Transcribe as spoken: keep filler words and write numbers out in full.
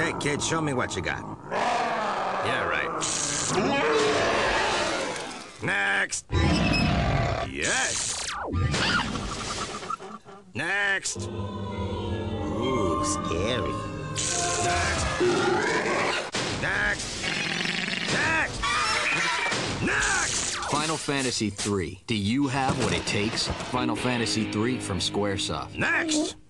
Okay, kid, show me what you got. Yeah, right. Next. Yes. Next. Ooh, scary. Next. Next. Next. Next. Final Fantasy three. Do you have what it takes? Final Fantasy three from Squaresoft. Next.